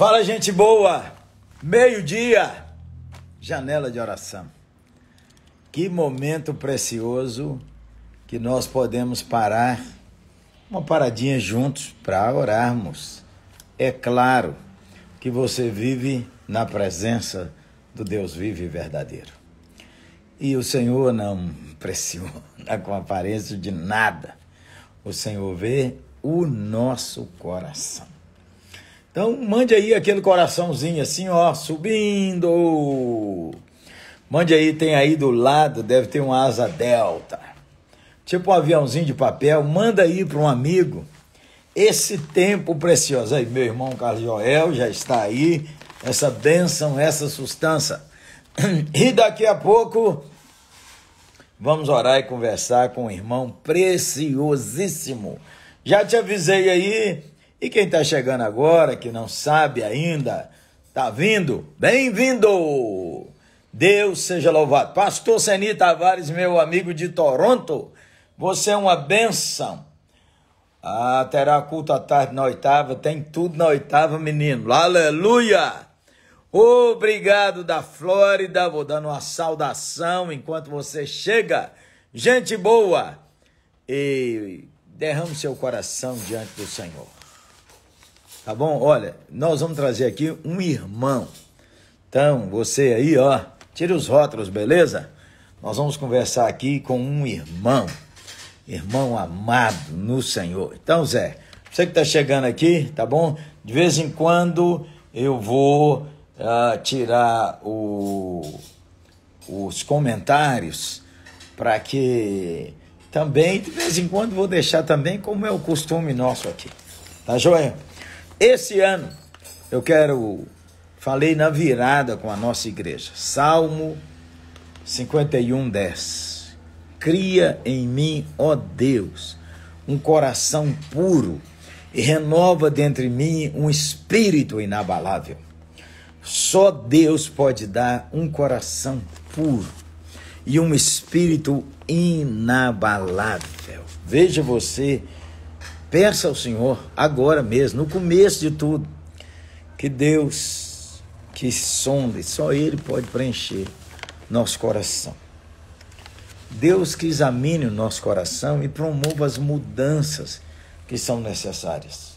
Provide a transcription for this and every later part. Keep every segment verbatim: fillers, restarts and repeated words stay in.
Fala, gente boa! Meio-dia, janela de oração. Que momento precioso que nós podemos parar, uma paradinha juntos para orarmos. É claro que você vive na presença do Deus vivo e verdadeiro. E o Senhor não pressiona com aparência de nada. O Senhor vê o nosso coração. Então, mande aí aquele coraçãozinho assim, ó, subindo. Mande aí, tem aí do lado, deve ter uma asa delta. Tipo um aviãozinho de papel, manda aí para um amigo. Esse tempo precioso. Aí, meu irmão Carlos Joel já está aí, essa bênção, essa sustância. E daqui a pouco, vamos orar e conversar com um irmão preciosíssimo. Já te avisei aí. E quem está chegando agora, que não sabe ainda, está vindo, bem-vindo! Deus seja louvado. Pastor Seni Tavares, meu amigo de Toronto, você é uma bênção. Ah, terá culto à tarde na oitava, tem tudo na oitava, menino. Aleluia! Obrigado da Flórida, vou dando uma saudação enquanto você chega. Gente boa! E derrame seu coração diante do Senhor. Tá bom? Olha, nós vamos trazer aqui um irmão. Então, você aí, ó, tire os rótulos, beleza? Nós vamos conversar aqui com um irmão. Irmão amado no Senhor. Então, Zé, você que tá chegando aqui, tá bom? De vez em quando eu vou uh, tirar o, os comentários para que também, de vez em quando, vou deixar também como é o costume nosso aqui. Tá joia? Esse ano, eu quero, falei na virada com a nossa igreja, Salmo cinquenta e um, dez. Cria em mim, ó Deus, um coração puro e renova dentro de mim um espírito inabalável. Só Deus pode dar um coração puro e um espírito inabalável. Veja você, peça ao Senhor agora mesmo, no começo de tudo, que Deus, que sonde, só Ele pode preencher nosso coração. Deus que examine o nosso coração e promova as mudanças que são necessárias.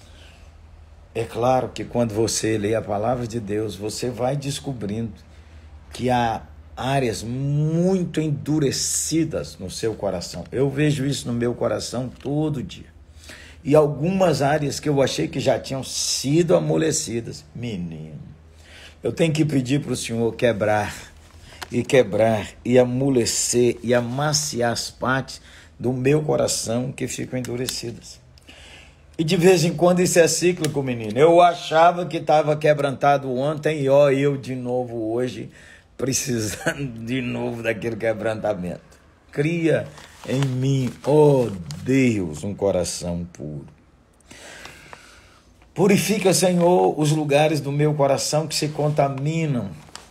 É claro que quando você lê a palavra de Deus, você vai descobrindo que há áreas muito endurecidas no seu coração. Eu vejo isso no meu coração todo dia. E algumas áreas que eu achei que já tinham sido amolecidas. Menino, eu tenho que pedir para o Senhor quebrar, e quebrar, e amolecer, e amaciar as partes do meu coração que ficam endurecidas. E de vez em quando isso é cíclico, menino. Eu achava que estava quebrantado ontem, e ó, eu de novo hoje, precisando de novo daquele quebrantamento. Cria em mim, ó Deus, um coração puro. Purifica, Senhor, os lugares do meu coração que se contaminam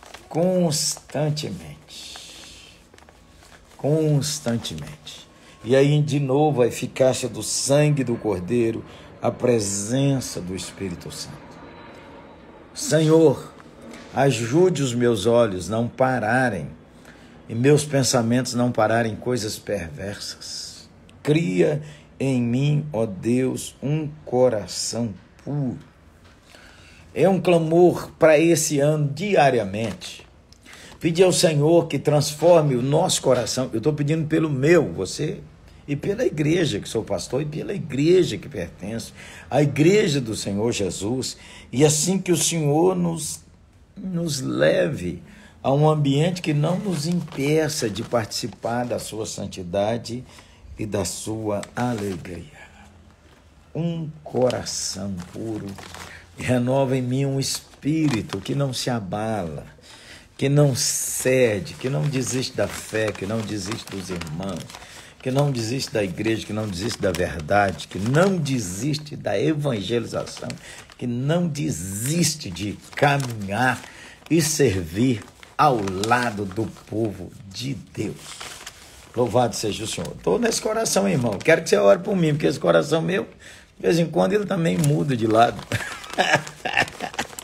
constantemente. Constantemente. E aí, de novo, a eficácia do sangue do Cordeiro, a presença do Espírito Santo. Senhor, ajude os meus olhos não pararem e meus pensamentos não pararem em coisas perversas. Cria em mim, ó Deus, um coração puro. É um clamor para esse ano diariamente. Pedir ao Senhor que transforme o nosso coração. Eu estou pedindo pelo meu, você, e pela igreja, que sou pastor, e pela igreja que pertenço, a igreja do Senhor Jesus. E assim que o Senhor nos, nos leve a um ambiente que não nos impeça de participar da sua santidade e da sua alegria. Um coração puro renova em mim um espírito que não se abala, que não cede, que não desiste da fé, que não desiste dos irmãos, que não desiste da igreja, que não desiste da verdade, que não desiste da evangelização, que não desiste de caminhar e servir ao lado do povo de Deus. Louvado seja o Senhor. Estou nesse coração, irmão. Quero que você ore por mim, porque esse coração meu, de vez em quando, ele também muda de lado.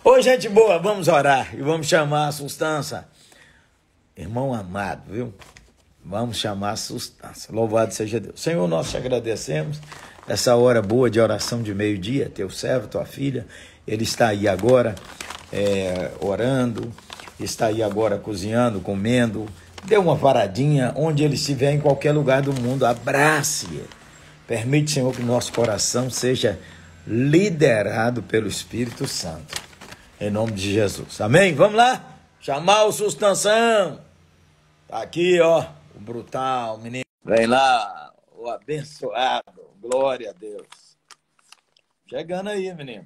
Ô, gente boa, vamos orar e vamos chamar a sustância. Irmão amado, viu? Vamos chamar a sustância. Louvado seja Deus. Senhor, nós te agradecemos essa hora boa de oração de meio-dia. Teu servo, tua filha, ele está aí agora é, orando, está aí agora cozinhando, comendo. Dê uma paradinha onde ele estiver, em qualquer lugar do mundo. Abrace-o. Permite, Senhor, que nosso coração seja liderado pelo Espírito Santo. Em nome de Jesus. Amém? Vamos lá? Chamar o sustanção. Tá aqui, ó. O brutal, menino. Vem lá, o abençoado. Glória a Deus. Chegando aí, menino.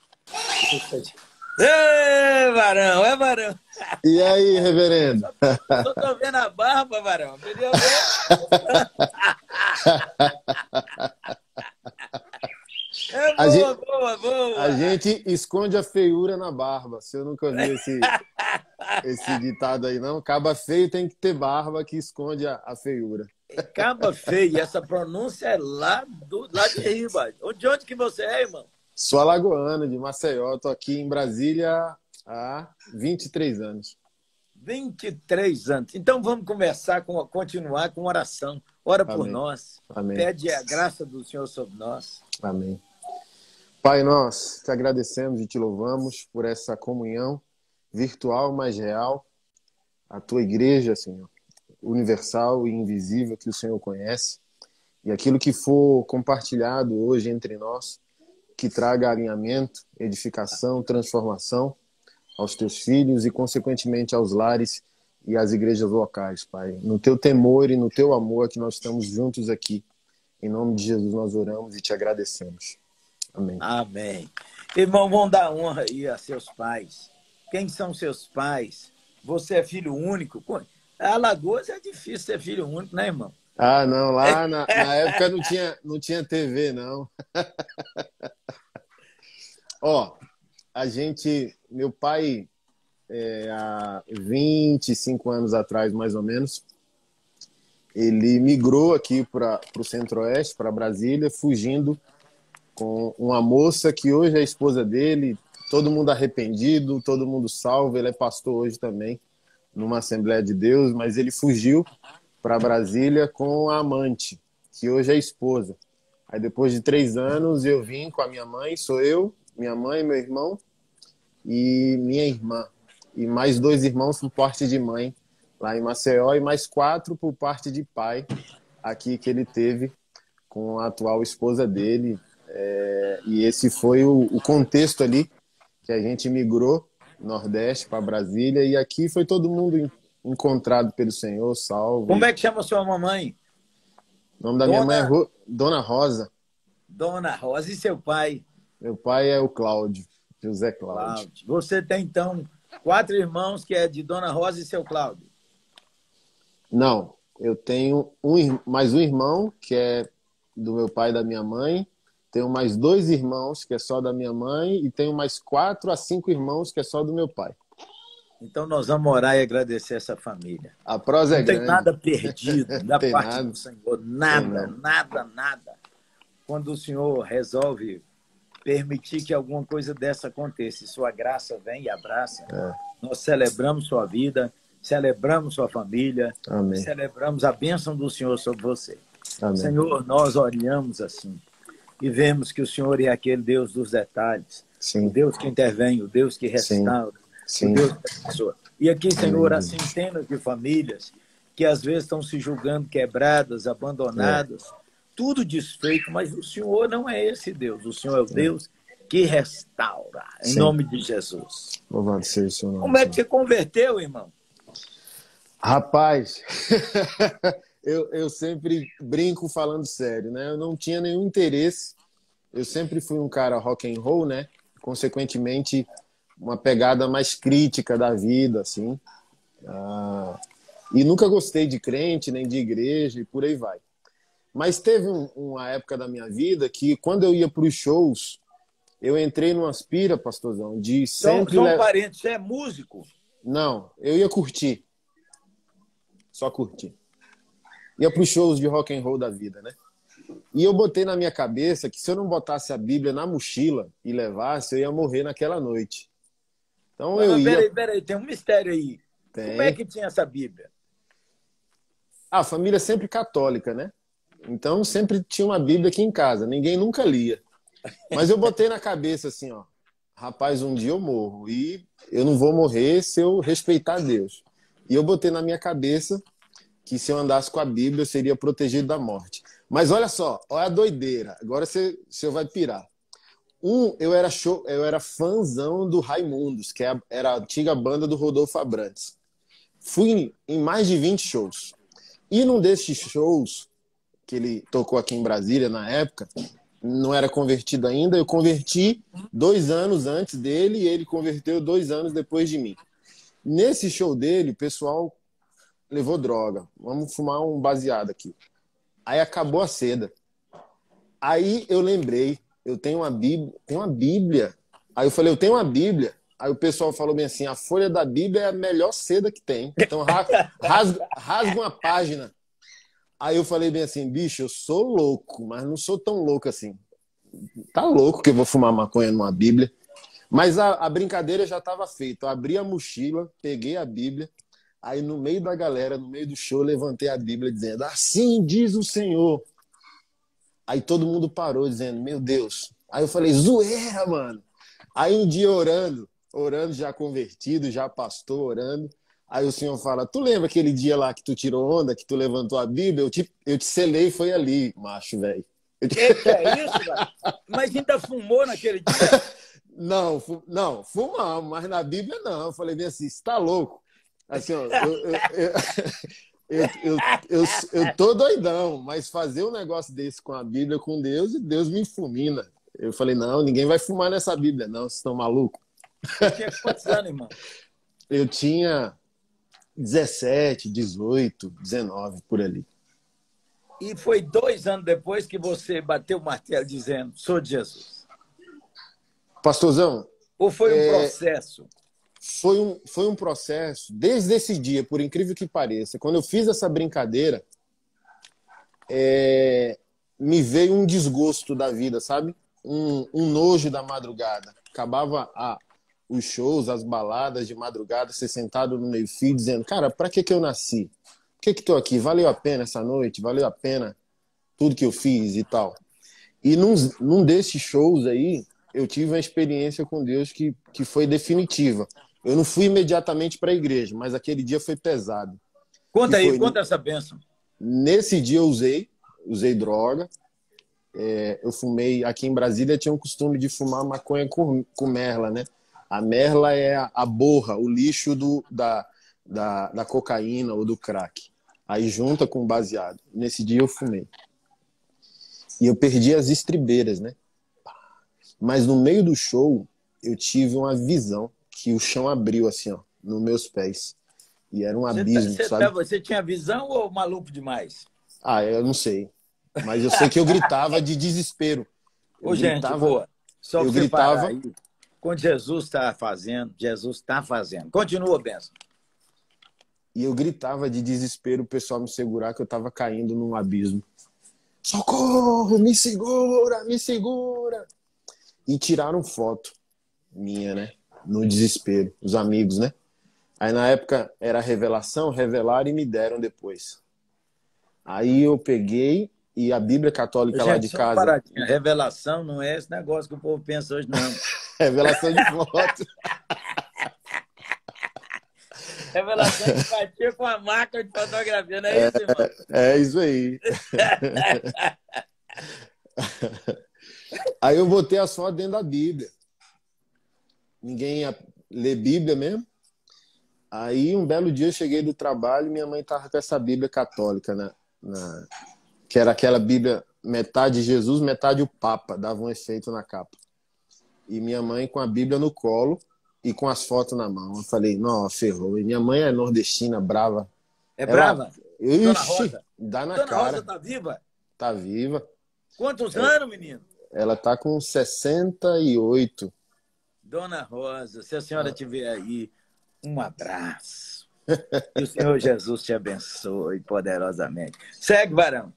Ê, varão, é varão. E aí, reverendo? Eu tô vendo a barba, varão. Entendeu? É boa, A gente, boa, boa. a gente esconde a feiura na barba. Se eu nunca vi esse, esse ditado aí, não. Caba feio tem que ter barba que esconde a, a feiura. Caba feio, essa pronúncia é lá, do, lá de Riba. De onde que você é, irmão? Sou alagoano, de Maceió. Estou aqui em Brasília há vinte e três anos. vinte e três anos. Então vamos começar, com, continuar com oração. Ora por Amém. nós. Amém. Pede a graça do Senhor sobre nós. Amém. Pai, nós te agradecemos e te louvamos por essa comunhão virtual, mas real. A tua igreja, Senhor, universal e invisível que o Senhor conhece. E aquilo que for compartilhado hoje entre nós, que traga alinhamento, edificação, transformação aos teus filhos e, consequentemente, aos lares e às igrejas locais, Pai. No teu temor e no teu amor que nós estamos juntos aqui. Em nome de Jesus nós oramos e te agradecemos. Amém. Amém. Irmão, vamos dar honra aí a seus pais. Quem são seus pais? Você é filho único? Alagoas é difícil ser filho único, né, irmão? Ah, não. Lá na, na época não tinha, não tinha T V, não. Ó, a gente... Meu pai, é, há vinte e cinco anos atrás, mais ou menos, ele migrou aqui para o Centro-Oeste, para Brasília, fugindo com uma moça que hoje é a esposa dele, todo mundo arrependido, todo mundo salvo. Ele é pastor hoje também, numa Assembleia de Deus, mas ele fugiu para Brasília com a amante, que hoje é a esposa. Aí depois de três anos eu vim com a minha mãe, sou eu, minha mãe, meu irmão e minha irmã. E mais dois irmãos por parte de mãe, lá em Maceió, e mais quatro por parte de pai, aqui que ele teve com a atual esposa dele. É, e esse foi o, o contexto ali que a gente migrou Nordeste para Brasília, e aqui foi todo mundo encontrado pelo Senhor, salvo. Como é que chama sua mamãe? O nome da Dona... minha mãe é Ro... Dona Rosa. Dona Rosa. E seu pai? Meu pai é o Cláudio, José Cláudio. Cláudio. Você tem, então, quatro irmãos que é de Dona Rosa e seu Cláudio? Não, eu tenho um, mais um irmão, que é do meu pai e da minha mãe. Tenho mais dois irmãos, que é só da minha mãe, e tenho mais quatro a cinco irmãos, que é só do meu pai. Então nós vamos orar e agradecer essa família. A prosa é grande. Não tem nada perdido da Tem parte nada. do Senhor. Nada, nada, nada. Quando o Senhor resolve permitir que alguma coisa dessa aconteça, e sua graça vem e abraça, É. nós celebramos sua vida, celebramos sua família, Amém. celebramos a bênção do Senhor sobre você. Amém. Senhor, nós oramos assim e vemos que o Senhor é aquele Deus dos detalhes, Sim. o Deus que intervém, o Deus que restaura, Sim. o Deus que abençoa. E aqui, Senhor, há Amém. centenas de famílias que às vezes estão se julgando quebradas, abandonadas, é. tudo desfeito, mas o Senhor não é esse Deus, o Senhor é o Deus que restaura, em Sim. nome de Jesus. Louvado seja o seu nome. Como é que você converteu, irmão? Rapaz, eu, eu sempre brinco falando sério, né? Eu não tinha nenhum interesse. Eu sempre fui um cara rock and roll, né? Consequentemente, uma pegada mais crítica da vida, assim. Ah, e nunca gostei de crente, nem de igreja, e por aí vai. Mas teve um, uma época da minha vida que, quando eu ia para os shows, eu entrei numa aspira, pastorzão, de sempre... São, são parentes, você é músico? Não, eu ia curtir. Só curtir. Ia para os shows de rock and roll da vida, né? E eu botei na minha cabeça que se eu não botasse a Bíblia na mochila e levasse, eu ia morrer naquela noite. Então Mas, eu mas ia... peraí, peraí, tem um mistério aí. Como é Tem. que tinha essa Bíblia? A família é sempre católica, né? Então sempre tinha uma Bíblia aqui em casa. Ninguém nunca lia. Mas eu botei na cabeça assim, ó. Rapaz, um dia eu morro. E eu não vou morrer se eu respeitar Deus. E eu botei na minha cabeça que se eu andasse com a Bíblia eu seria protegido da morte. Mas olha só, olha a doideira. Agora você, você vai pirar. Um, eu era show, eu era fãzão do Raimundos, que é a- era a antiga banda do Rodolfo Abrantes. Fui em, em mais de vinte shows. E num desses shows que ele tocou aqui em Brasília na época, não era convertido ainda, eu converti dois anos antes dele e ele converteu dois anos depois de mim. Nesse show dele, o pessoal levou droga. Vamos fumar um baseado aqui. Aí acabou a seda. Aí eu lembrei, eu tenho uma Bíblia, tenho uma Bíblia. Aí eu falei, eu tenho uma Bíblia. Aí o pessoal falou bem assim, a folha da Bíblia é a melhor seda que tem. Então ra- rasga, rasga uma página. Aí eu falei bem assim, bicho, eu sou louco, mas não sou tão louco assim. Tá louco que eu vou fumar maconha numa Bíblia. Mas a, a brincadeira já estava feita. Eu abri a mochila, peguei a Bíblia, aí no meio da galera, no meio do show, eu levantei a Bíblia dizendo, assim diz o Senhor. Aí todo mundo parou dizendo, meu Deus. Aí eu falei, zoeira, mano. Aí um dia orando, orando já convertido, já pastor, orando. Aí o Senhor fala, tu lembra aquele dia lá que tu tirou onda, que tu levantou a Bíblia? Eu te, eu te selei, foi ali, macho, velho. O que, que é isso, velho? Mas ainda fumou naquele dia? Não, fu... não, fumamos, mas na Bíblia não. Eu falei bem assim, você tá louco? Assim, ó, eu, eu, eu, eu, eu, eu, eu tô doidão, mas fazer um negócio desse com a Bíblia, com Deus, e Deus me fulmina. Eu falei, não, ninguém vai fumar nessa Bíblia, não, vocês estão malucos? Você tinha quantos anos, irmão? Eu tinha dezessete, dezoito, dezenove, por ali. E foi dois anos depois que você bateu o martelo dizendo, sou de Jesus. Pastorzão, Ou foi um é, processo? Foi um, foi um processo, desde esse dia, por incrível que pareça, quando eu fiz essa brincadeira, é, me veio um desgosto da vida, sabe? Um, um nojo da madrugada. Acabava a, os shows, as baladas de madrugada, ser sentado no meio-fio, dizendo, cara, pra que que eu nasci? Por que que tô aqui? Valeu a pena essa noite? Valeu a pena tudo que eu fiz e tal? E num, num desses shows aí, eu tive uma experiência com Deus que, que foi definitiva. Eu não fui imediatamente para a igreja, mas aquele dia foi pesado. Conta Que aí, foi, conta essa bênção. nesse dia eu usei, usei droga. É, eu fumei, aqui em Brasília tinha um costume de fumar maconha com, com merla, né? A merla é a, a borra, o lixo do, da, da, da cocaína ou do crack. Aí junta com baseado. Nesse dia eu fumei. E eu perdi as estribeiras, né? Mas no meio do show, eu tive uma visão que o chão abriu assim, ó, nos meus pés. E era um Você, abismo, tá, você, sabe? tá, você tinha visão ou maluco demais? Ah, eu não sei. Mas eu sei que eu gritava de desespero. Eu Ô, gente, gritava, boa. Só eu para você parar gritava, aí. Quando Jesus está fazendo, Jesus está fazendo. Continua, bênção. e eu gritava de desespero, o pessoal me segurar, que eu tava caindo num abismo. Socorro, me segura, me segura. E tiraram foto minha, né? No desespero, os amigos, né? Aí na época era revelação, revelaram e me deram depois. Aí eu peguei e a Bíblia Católica lá Gente, de só uma casa. paradinha. Revelação não é esse negócio que o povo pensa hoje, não. Revelação de foto. Revelação de empatia com a máquina de fotografia, não é isso, irmão? É isso aí. Aí eu botei as fotos dentro da Bíblia. Ninguém ia ler Bíblia mesmo. Aí um belo dia eu cheguei do trabalho e minha mãe tava com essa Bíblia católica, né? Na... que era aquela Bíblia metade Jesus, metade o Papa, dava um efeito na capa. E minha mãe com a Bíblia no colo e com as fotos na mão. Eu falei, não, ferrou. E minha mãe é nordestina, brava. É Ela, brava? Dona ixi, Rosa. dá na Dona cara. Rosa tá viva? Tá viva. Quantos anos, menino? Ela tá com sessenta e oito. Dona Rosa, se a senhora estiver aí, um abraço. E o Senhor Jesus te abençoe poderosamente. Segue, varão.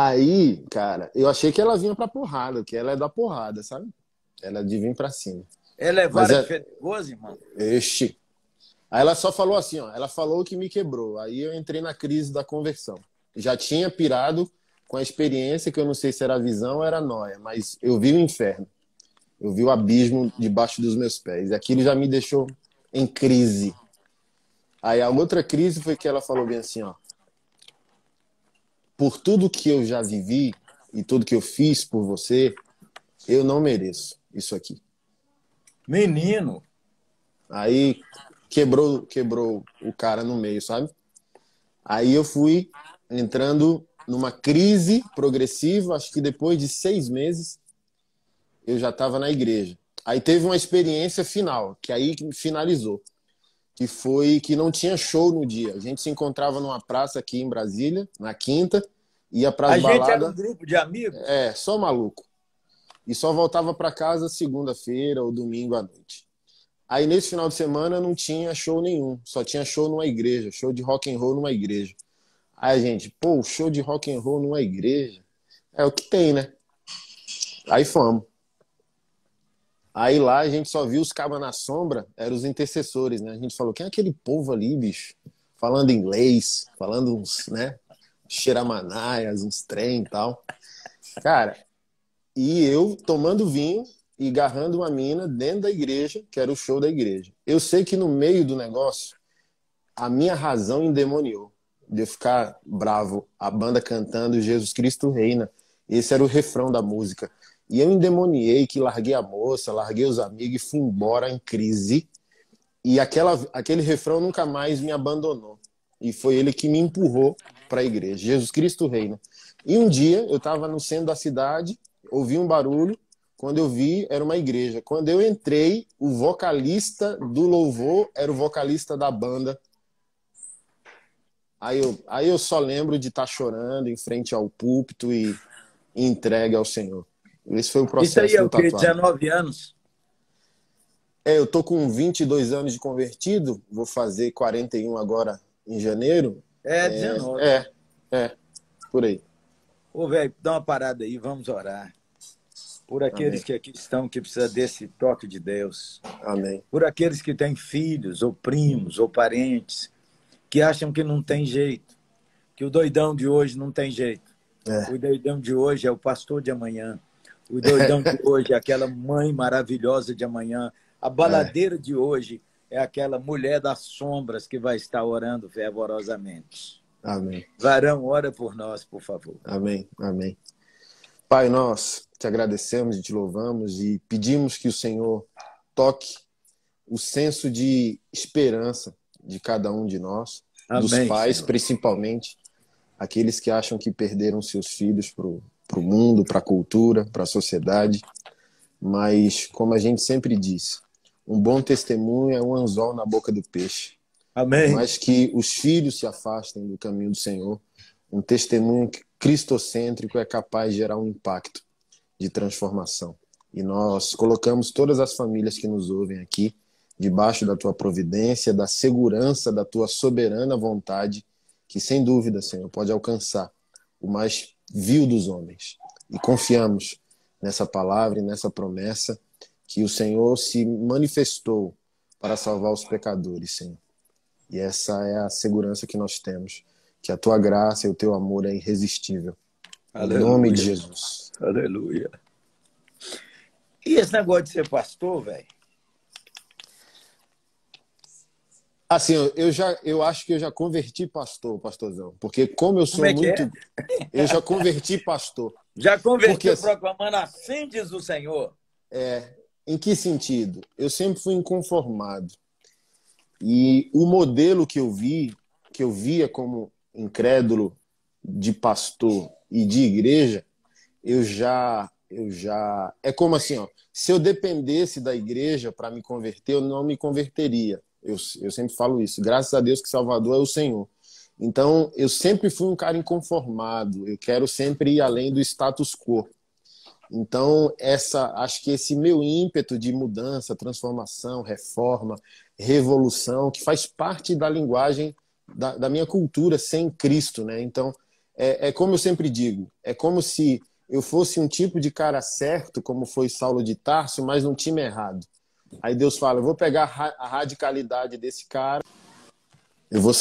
Aí, cara, eu achei que ela vinha pra porrada, que ela é da porrada, sabe? Ela é de vir pra cima. Ela é Mas vara de é, perigoso, irmão? este. Aí ela só falou assim, ó, ela falou que me quebrou. Aí eu entrei na crise da conversão. Já tinha pirado com a experiência, que eu não sei se era visão ou era noia, mas eu vi o inferno. Eu vi o abismo debaixo dos meus pés. E aquilo já me deixou em crise. Aí a outra crise foi que ela falou bem assim, ó, por tudo que eu já vivi e tudo que eu fiz por você, eu não mereço isso aqui. Menino. Aí quebrou, quebrou o cara no meio, sabe? Aí eu fui entrando numa crise progressiva, acho que depois de seis meses eu já estava na igreja. Aí teve uma experiência final, que aí finalizou, que foi que não tinha show no dia. A gente se encontrava numa praça aqui em Brasília, na quinta, ia para as A gente era um baladas, grupo de amigos? é, só maluco. E só voltava para casa segunda-feira ou domingo à noite. Aí nesse final de semana não tinha show nenhum, só tinha show numa igreja, show de rock and roll numa igreja. Aí a gente, pô, show de rock and roll numa igreja, é o que tem, né? Aí fomos. Aí lá a gente só viu os cabas na sombra, eram os intercessores, né? A gente falou, quem é aquele povo ali, bicho? Falando inglês, falando uns, né? Xeramanaias, uns trem e tal. Cara, e eu tomando vinho e agarrando uma mina dentro da igreja, que era o show da igreja. Eu sei que no meio do negócio, a minha razão endemoniou. De eu ficar bravo, a banda cantando Jesus Cristo Reina. Esse era o refrão da música. E eu endemoniei que larguei a moça, larguei os amigos e fui embora em crise. E aquela, aquele refrão nunca mais me abandonou. E foi ele que me empurrou para a igreja. Jesus Cristo Reina. E um dia eu estava no centro da cidade, ouvi um barulho. Quando eu vi, era uma igreja. Quando eu entrei, o vocalista do louvor era o vocalista da banda. Aí eu, aí eu só lembro de estar chorando em frente ao púlpito e, e entregue ao Senhor. Esse foi o Isso aí processo é do o quê? tatuado. dezenove anos? É, eu tô com vinte e dois anos de convertido, vou fazer quarenta e um agora em janeiro. É, É, dezenove. é, é por aí. Ô, velho, dá uma parada aí, vamos orar. Por aqueles Amém. que aqui estão, que precisam desse toque de Deus. Amém. Por aqueles que têm filhos, ou primos, ou parentes, que acham que não tem jeito, que o doidão de hoje não tem jeito. É. O doidão de hoje é o pastor de amanhã. O doidão de hoje é aquela mãe maravilhosa de amanhã. A É. baladeira de hoje é aquela mulher das sombras que vai estar orando fervorosamente. Amém. Varão, ora por nós, por favor. Amém. Amém. Pai, nós te agradecemos e te louvamos e pedimos que o Senhor toque o senso de esperança de cada um de nós, Amém, dos pais, Senhor. principalmente, aqueles que acham que perderam seus filhos para o mundo, para a cultura, para a sociedade. Mas, como a gente sempre diz, um bom testemunho é um anzol na boca do peixe. Amém. Mas que os filhos se afastem do caminho do Senhor. Um testemunho cristocêntrico é capaz de gerar um impacto de transformação. E nós colocamos todas as famílias que nos ouvem aqui debaixo da tua providência, da segurança da tua soberana vontade, que sem dúvida, Senhor, pode alcançar o mais vil dos homens. E confiamos nessa palavra e nessa promessa que o Senhor se manifestou para salvar os pecadores, Senhor. E essa é a segurança que nós temos, que a tua graça e o teu amor é irresistível. Aleluia. Em nome de Jesus. Aleluia. E esse negócio de ser pastor, velho? Assim, eu já, eu acho que eu já converti pastor, pastorzão, porque como eu sou Como é que muito, é? eu já converti pastor. Já converteu Porque, proclamando assim, diz o Senhor. é, em que sentido? Eu sempre fui inconformado. E o modelo que eu vi, que eu via como incrédulo de pastor e de igreja, eu já, eu já, é como assim, ó, se eu dependesse da igreja para me converter, eu não me converteria. Eu, eu sempre falo isso. Graças a Deus que Salvador é o Senhor. Então, eu sempre fui um cara inconformado. Eu quero sempre ir além do status quo. Então, essa, acho que esse meu ímpeto de mudança, transformação, reforma, revolução, que faz parte da linguagem da, da minha cultura sem Cristo, né? Então, é, é como eu sempre digo, é como se eu fosse um tipo de cara certo, como foi Saulo de Tarso, mas num time errado. Aí Deus fala, eu vou pegar a radicalidade desse cara, eu vou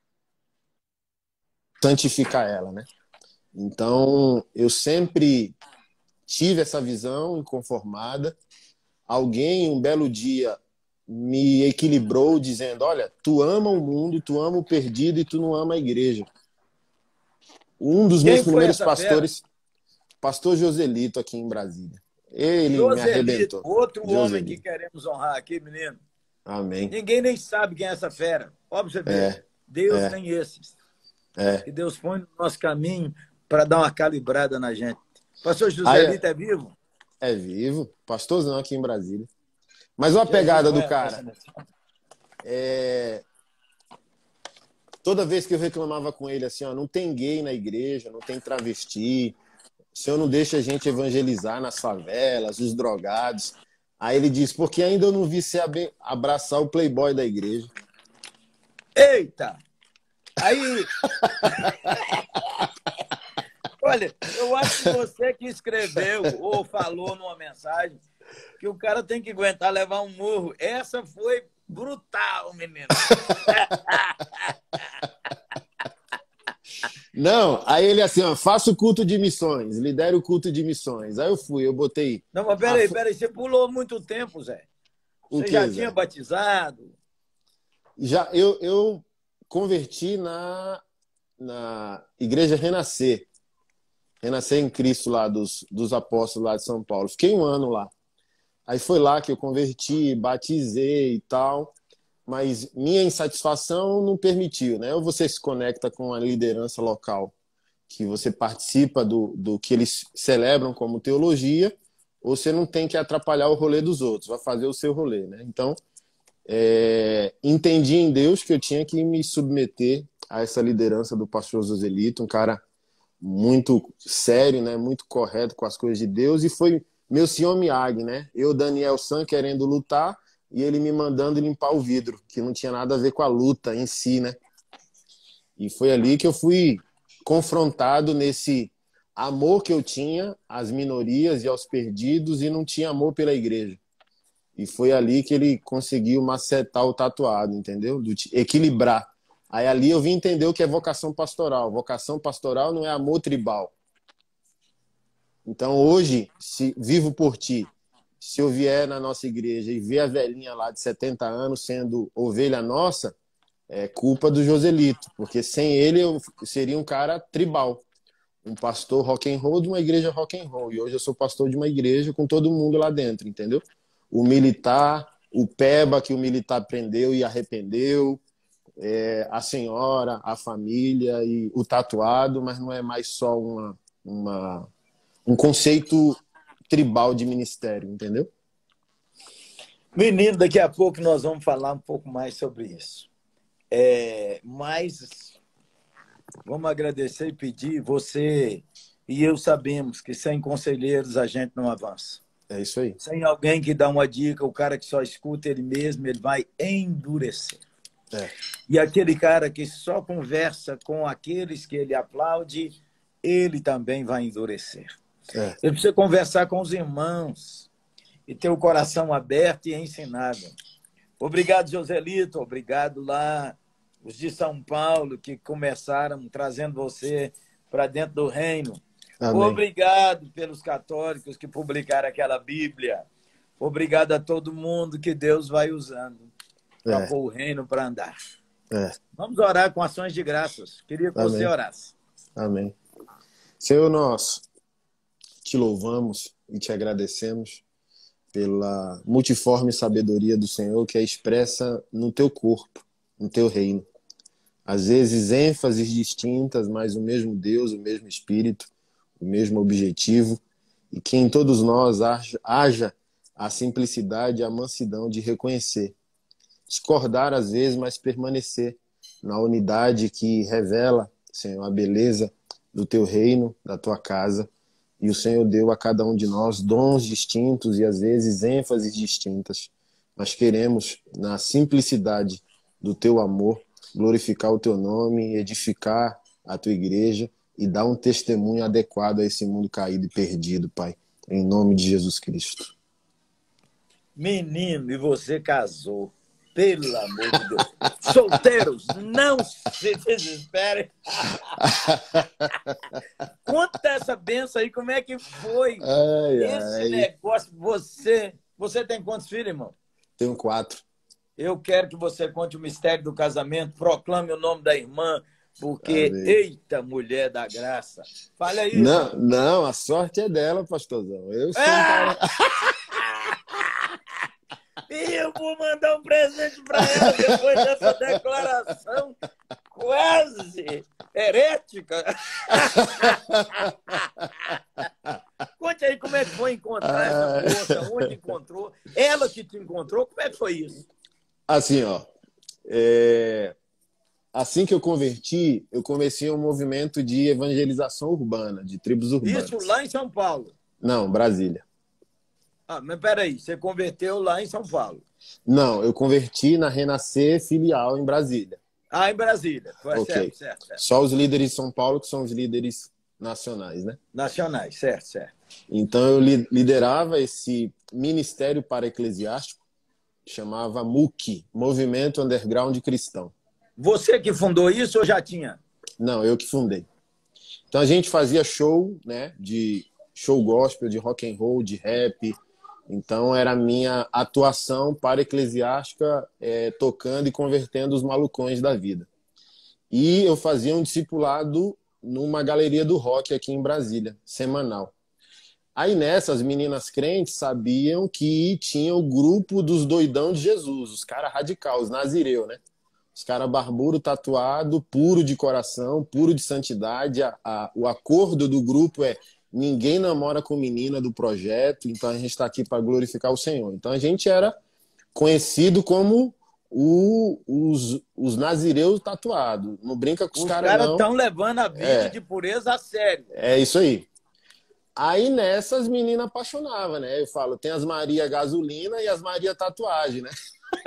santificar ela, né? Então, eu sempre tive essa visão inconformada. Alguém, um belo dia, me equilibrou dizendo, olha, tu ama o mundo, tu ama o perdido e tu não ama a igreja. Um dos meus Quem foi primeiros essa fera? pastores, pastor Joselito, aqui em Brasília. Ele me Joselito, arrebentou. outro homem que Joselito. queremos honrar aqui, menino. Amém. Ninguém nem sabe quem é essa fera. Ó, pra você ver. É, Deus é, tem esses. é. Que Deus põe no nosso caminho para dar uma calibrada na gente. Pastor Aí, Joselito é vivo? é vivo. Pastorzão aqui em Brasília. Mas olha a Jesus pegada do põe a cara. graça nesse homem. É... Toda vez que eu reclamava com ele assim, ó, não tem gay na igreja, não tem travesti, o senhor não deixa a gente evangelizar nas favelas, os drogados. Aí ele diz, porque ainda eu não vi você abraçar o playboy da igreja. Eita! Aí, olha, eu acho que você que escreveu ou falou numa mensagem que o cara tem que aguentar levar um murro. Essa foi brutal, menino. Não, aí ele assim, ó, faça o culto de missões, lidere o culto de missões. Aí eu fui, eu botei... Não, mas A... peraí, peraí, você pulou muito tempo, Zé. O Você que, já Zé? tinha batizado? Já, eu, eu converti na, na Igreja Renascer. Renascer em Cristo lá, dos, dos apóstolos lá de São Paulo. Fiquei um ano lá. Aí foi lá que eu converti, batizei e tal, mas minha insatisfação não permitiu, né? Ou você se conecta com a liderança local, que você participa do, do que eles celebram como teologia, ou você não tem que atrapalhar o rolê dos outros, vai fazer o seu rolê, né? Então, é, entendi em Deus que eu tinha que me submeter a essa liderança do pastor Joselito, um cara muito sério, né? Muito correto com as coisas de Deus, e foi meu senhor Miyagi, né? Eu, Daniel San, querendo lutar e ele me mandando limpar o vidro, que não tinha nada a ver com a luta em si, né? E foi ali que eu fui confrontado nesse amor que eu tinha às minorias e aos perdidos e não tinha amor pela igreja. E foi ali que ele conseguiu macetar o tatuado, entendeu? Do, equilibrar. Aí ali eu vim entender o que é vocação pastoral. Vocação pastoral não é amor tribal. Então hoje, se vivo por ti, se eu vier na nossa igreja e ver a velhinha lá de setenta anos sendo ovelha nossa, é culpa do Joselito, porque sem ele eu seria um cara tribal, um pastor rock and roll de uma igreja rock and roll. E hoje eu sou pastor de uma igreja com todo mundo lá dentro, entendeu? O militar, o peba que o militar prendeu e arrependeu, é, a senhora, a família e o tatuado, mas não é mais só uma, uma, um conceito tribal de ministério, entendeu? Menino, daqui a pouco nós vamos falar um pouco mais sobre isso. É, mas vamos agradecer e pedir. Você e eu sabemos que sem conselheiros a gente não avança. É isso aí. Sem alguém que dá uma dica, o cara que só escuta ele mesmo, ele vai endurecer. É. E aquele cara que só conversa com aqueles que ele aplaude, ele também vai endurecer. É. Ele precisa conversar com os irmãos e ter o coração aberto e ensinado. Obrigado, Joselito. Obrigado lá, os de São Paulo, que começaram trazendo você para dentro do reino. Amém. Obrigado pelos católicos que publicaram aquela Bíblia. Obrigado a todo mundo que Deus vai usando para É. pôr o reino para andar. É. Vamos orar com ações de graças. Queria que Amém. você orasse. Amém. Senhor, nós te louvamos e te agradecemos pela multiforme sabedoria do Senhor que é expressa no teu corpo, no teu reino. Às vezes ênfases distintas, mas o mesmo Deus, o mesmo Espírito, o mesmo objetivo, e que em todos nós haja a simplicidade e a mansidão de reconhecer, discordar às vezes, mas permanecer na unidade que revela, Senhor, a beleza do teu reino, da tua casa. E o Senhor deu a cada um de nós dons distintos e às vezes ênfases distintas. Nós queremos, na simplicidade do teu amor, glorificar o teu nome, edificar a tua igreja e dar um testemunho adequado a esse mundo caído e perdido, Pai. Em nome de Jesus Cristo. Menino, e você casou. Pelo amor de Deus. Solteiros, não se desesperem. Conta essa benção aí, como é que foi Ai, esse ai. negócio? Você, você tem quantos filhos, irmão? Tenho quatro. Eu quero que você conte o mistério do casamento, proclame o nome da irmã, porque, Amém. eita, mulher da graça. Fala aí, Não, irmão. não, a sorte é dela, pastorzão. Eu sou um Ah! cara. Eu vou mandar um presente para ela depois dessa declaração quase herética. Conte aí como é que foi encontrar essa moça, onde encontrou, ela que te encontrou, como é que foi isso? Assim, ó. é, Assim que eu converti, eu comecei um movimento de evangelização urbana, de tribos urbanas. Isso lá em São Paulo. Não, Brasília. Ah, mas peraí, você converteu lá em São Paulo. Não, eu converti na Renascer filial em Brasília. Ah, em Brasília. Foi Ok. certo, certo, certo. Só os líderes de São Paulo que são os líderes nacionais, né? Nacionais, certo, certo. Então eu li- liderava esse ministério para eclesiástico, chamava M U C, Movimento Underground Cristão. Você que fundou isso ou já tinha? Não, eu que fundei. Então a gente fazia show, né, de show gospel, de rock and roll, de rap. Então era a minha atuação para eclesiástica, é, tocando e convertendo os malucões da vida. E eu fazia um discipulado numa galeria do rock aqui em Brasília, semanal. Aí nessa, as meninas crentes sabiam que tinha o grupo dos doidão de Jesus, os caras radicais, os nazireu, né? Os caras barbudo, tatuado, puro de coração, puro de santidade. A, a, o acordo do grupo é ninguém namora com menina do projeto, então a gente está aqui para glorificar o Senhor. Então a gente era conhecido como o, os, os nazireus tatuados. Não brinca com os, Os caras, caras não. estão levando a vida É. de pureza a sério. É isso aí. Aí nessas meninas apaixonavam, né? Eu falo, tem as Maria Gasolina e as Maria Tatuagem, né?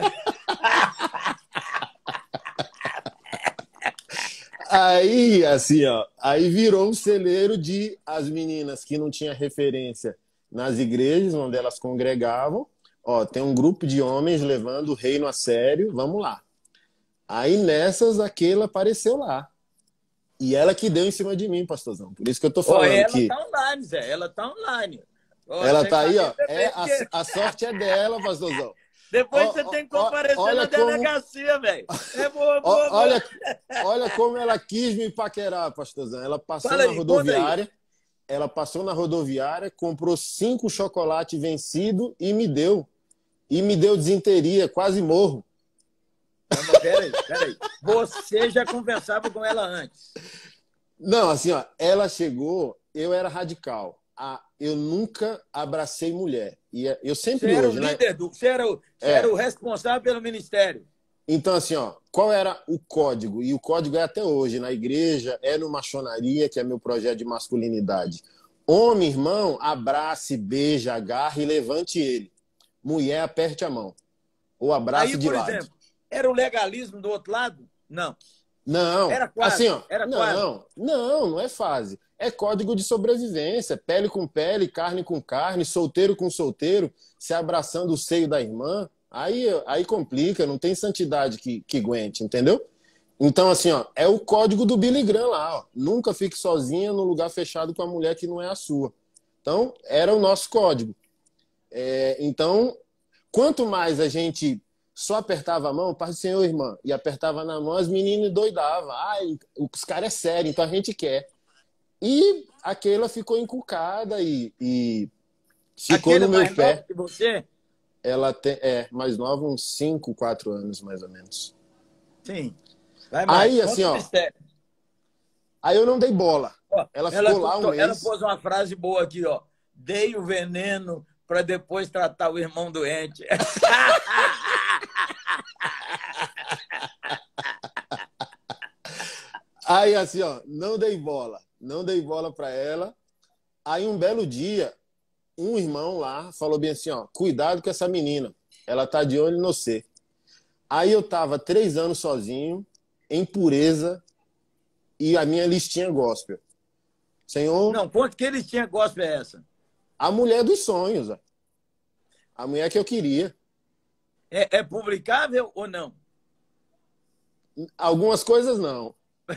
Aí, assim, ó, aí virou um celeiro de as meninas que não tinha referência nas igrejas onde elas congregavam. Ó, tem um grupo de homens levando o reino a sério, vamos lá. Aí nessas, aquela apareceu lá. E ela que deu em cima de mim, pastorzão. Por isso que eu tô Ó, falando ela que... tá online, Zé. Ela tá online. Ó, Ela tem tá aí, que ó. saber É, a, porque a sorte é dela, pastorzão. depois Ó, você ó, tem que ó, comparecer na olha como- delegacia, velho. É boa, boa, Ó, boa. olha, olha como ela quis me paquerar, pastorzão. Ela passou Fala na aí, conta rodoviária, ela passou na rodoviária, comprou cinco chocolates vencidos e me deu. E me deu desinteria, quase morro. Não, mas peraí, peraí. Você já conversava com ela antes. Não, assim, ó, ela chegou, eu era radical. Ah, eu nunca abracei mulher. E eu sempre Você era o hoje, né? líder do. Você era o, você É. era o responsável pelo ministério. Então, assim, ó, qual era o código? E o código é até hoje, na igreja, é no Maçonaria, que é meu projeto de masculinidade. Homem, irmão, abrace, beija, agarre e levante ele. Mulher, aperte a mão. Ou abrace Aí, de por lado. exemplo, era o legalismo do outro lado? Não. Não, Era quase, assim, ó, era não, quase. não, não é fase. É código de sobrevivência, pele com pele, carne com carne, solteiro com solteiro, se abraçando o seio da irmã. Aí, aí complica, não tem santidade que, que aguente, entendeu? Então, assim, ó, é o código do Billy Graham lá, ó. Nunca fique sozinha no lugar fechado com a mulher que não é a sua. Então, era o nosso código. É, então, quanto mais a gente só apertava a mão, Pai do Senhor, irmã, e apertava na mão, as meninas doidavam. Ai, os caras é sério, então a gente quer. E aquela ficou encucada e, e ficou Aquele no meu mais pé. novo que você? Ela tem, é, mais nova, uns cinco, quatro anos, mais ou menos. Sim. Vai mais. Aí, Conta assim, o ó, mistério. aí eu não dei bola. Ó, Ela ela, ficou lá um contou- ela mês. pôs uma frase boa aqui, ó. Dei o veneno para depois tratar o irmão doente. Aí, assim, ó, não dei bola. Não dei bola pra ela. Aí, um belo dia, um irmão lá falou bem assim, ó, cuidado com essa menina. Ela tá de olho no você. Aí eu tava três anos sozinho, em pureza, e a minha listinha gospel. Senhor, Não, quanto que eles tinham gospel é essa? a mulher dos sonhos. Ó. A mulher que eu queria. É, é publicável ou não? Algumas coisas não.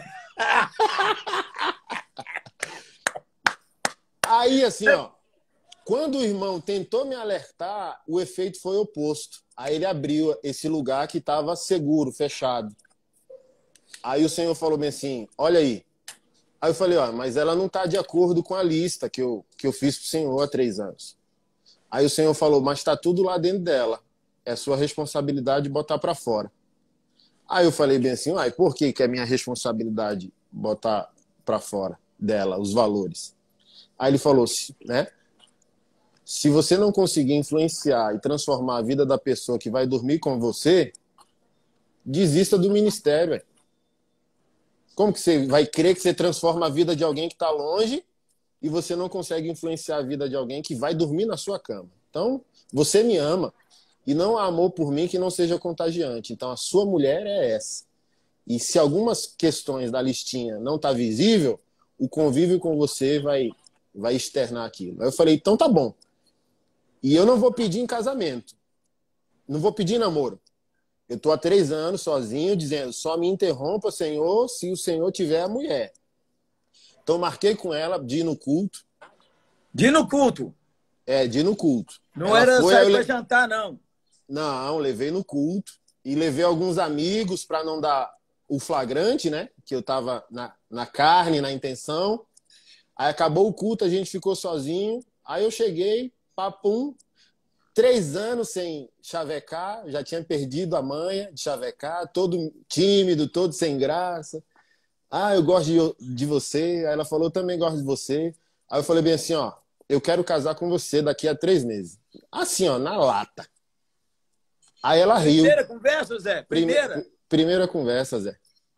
Aí, assim, ó, quando o irmão tentou me alertar, o efeito foi oposto. Aí ele abriu esse lugar que estava seguro, fechado. Aí o Senhor falou bem assim, olha aí. Aí eu falei, ó, mas ela não está de acordo com a lista que eu, que eu fiz para o Senhor há três anos. Aí o Senhor falou, mas está tudo lá dentro dela. É sua responsabilidade botar para fora. Aí eu falei bem assim, ah, e por que, que é minha responsabilidade botar para fora dela os valores? Aí ele falou, né? Se você não conseguir influenciar e transformar a vida da pessoa que vai dormir com você, desista do ministério. Véio. Como que você vai crer que você transforma a vida de alguém que está longe e você não consegue influenciar a vida de alguém que vai dormir na sua cama? Então, você me ama e não há amor por mim que não seja contagiante. Então, a sua mulher é essa. E se algumas questões da listinha não tá visível, o convívio com você vai, vai externar aquilo. Aí eu falei, então tá bom. E eu não vou pedir em casamento. Não vou pedir namoro. Eu tô há três anos sozinho, dizendo, só me interrompa, Senhor, se o Senhor tiver a mulher. Então marquei com ela de ir no culto. De ir no culto? É, de ir no culto. Não ela era foi, sair le... para jantar, não. Não, levei no culto. E levei alguns amigos para não dar o flagrante, né? Que eu tava na, na carne, na intenção. Aí acabou o culto, a gente ficou sozinho. Aí eu cheguei, papum, três anos sem chavecar, já tinha perdido a manha de chavecar, todo tímido, todo sem graça. Ah, eu gosto de, de você. Aí ela falou, eu também gosto de você. Aí eu falei bem assim, ó, eu quero casar com você daqui a três meses. Assim, ó, na lata. Aí ela riu. Primeira conversa, Zé? Primeira? Prime... Primeira conversa, Zé.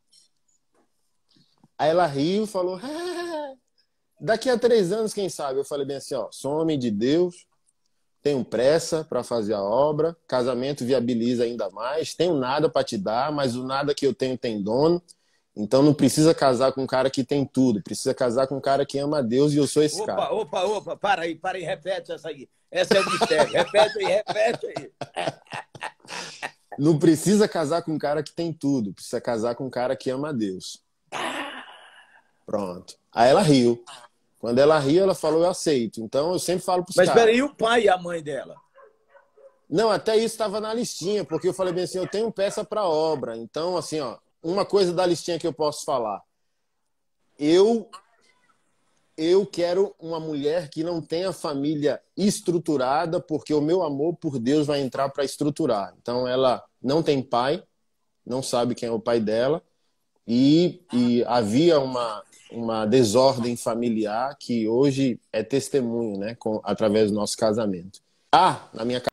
Aí ela riu e falou, ah, daqui a três anos, quem sabe? Eu falei bem assim, ó, sou homem de Deus, tenho pressa para fazer a obra, casamento viabiliza ainda mais, tenho nada para te dar, mas o nada que eu tenho tem dono, então não precisa casar com um cara que tem tudo, precisa casar com um cara que ama a Deus e eu sou esse opa, cara. Opa, opa, opa, para aí, para aí, repete essa aí. Essa é o mistério, repete aí, repete aí. Não precisa casar com um cara que tem tudo, precisa casar com um cara que ama a Deus. Pronto. Aí ela riu. Quando ela riu, ela falou, eu aceito. Então, eu sempre falo pros Mas caras. espera aí, o pai e a mãe dela? Não, até isso estava na listinha, porque eu falei bem assim, eu tenho peça para obra. Então, assim, ó, uma coisa da listinha que eu posso falar. Eu, eu quero uma mulher que não tenha família estruturada, porque o meu amor por Deus vai entrar para estruturar. Então, ela não tem pai, não sabe quem é o pai dela, e, e havia uma... uma desordem familiar que hoje é testemunho, né, com, através do nosso casamento. Ah, na minha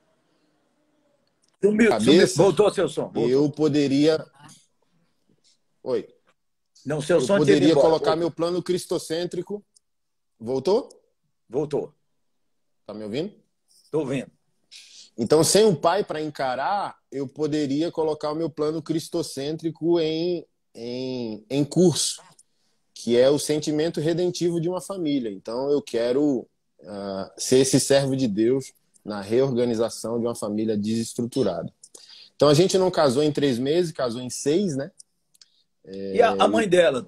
Sumiu, cabeça, sumiu. Voltou seu som. Voltou. Eu poderia... Oi. Não, seu eu som poderia embora. colocar Voltou. meu plano cristocêntrico. Voltou? Voltou. Tá me ouvindo? Tô ouvindo. Então, sem um pai para encarar, eu poderia colocar o meu plano cristocêntrico em, em, em curso, que é o sentimento redentivo de uma família. Então, eu quero uh, ser esse servo de Deus na reorganização de uma família desestruturada. Então, a gente não casou em três meses, casou em seis, né? É... E a, a mãe dela?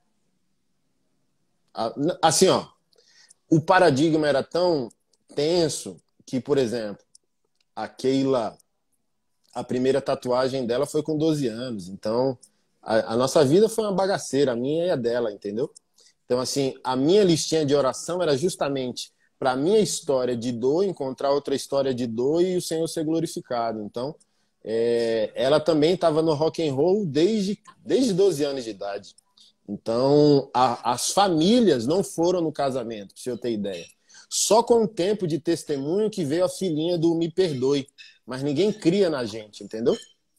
Assim, ó, o paradigma era tão tenso que, por exemplo, a Keila, a primeira tatuagem dela foi com doze anos. Então, a, a nossa vida foi uma bagaceira, a minha e a dela, entendeu? Então, assim, a minha listinha de oração era justamente para a minha história de dor, encontrar outra história de dor e o Senhor ser glorificado. Então, é, ela também estava no rock and roll desde, desde doze anos de idade. Então, a, as famílias não foram no casamento, para você ter ideia. Só com o tempo de testemunho que veio a filhinha do Me Perdoe. Mas ninguém cria na gente, entendeu?